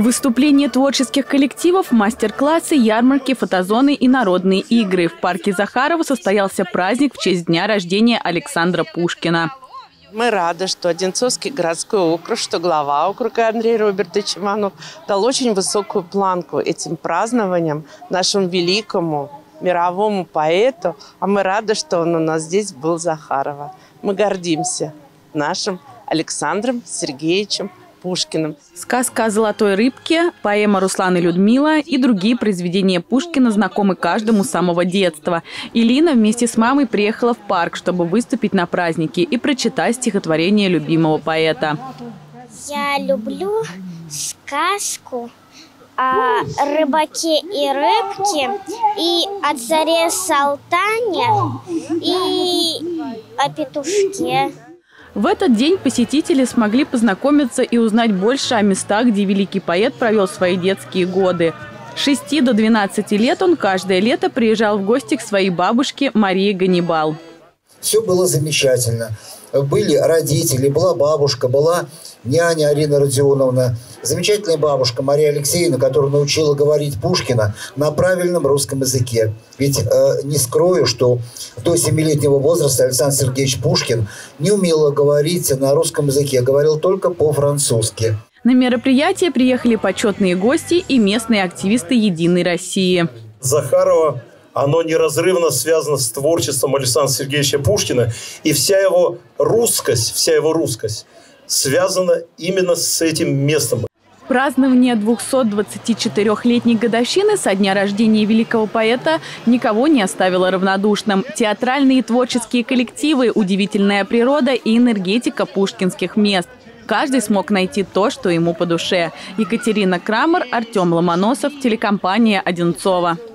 Выступления творческих коллективов, мастер-классы, ярмарки, фотозоны и народные игры. В парке Захарова состоялся праздник в честь дня рождения Александра Пушкина. Мы рады, что Одинцовский городской округ, что глава округа Андрей Робертович Иванов дал очень высокую планку этим празднованиям нашему великому мировому поэту. А мы рады, что он у нас здесь был, Захарова. Мы гордимся нашим Александром Сергеевичем Пушкиным. Сказка о золотой рыбке, поэма «Руслан и Людмила» и другие произведения Пушкина знакомы каждому с самого детства. Илина вместе с мамой приехала в парк, чтобы выступить на празднике и прочитать стихотворение любимого поэта. Я люблю сказку о рыбаке и рыбке, и о царе Салтане, и о петушке. В этот день посетители смогли познакомиться и узнать больше о местах, где великий поэт провел свои детские годы. С 6 до 12 лет он каждое лето приезжал в гости к своей бабушке Марии Ганнибал. Все было замечательно. Были родители, была бабушка, была няня Арина Родионовна, замечательная бабушка Мария Алексеевна, которая научила говорить Пушкина на правильном русском языке. Ведь не скрою, что до 7-летнего возраста Александр Сергеевич Пушкин не умел говорить на русском языке, говорил только по-французски. На мероприятие приехали почетные гости и местные активисты «Единой России». Захарова, оно неразрывно связано с творчеством Александра Сергеевича Пушкина. И вся его русскость связана именно с этим местом. Празднование 224-летней годовщины со дня рождения великого поэта никого не оставило равнодушным. Театральные и творческие коллективы, удивительная природа и энергетика пушкинских мест. Каждый смог найти то, что ему по душе. Екатерина Крамер, Артем Ломоносов, телекомпания «Одинцово».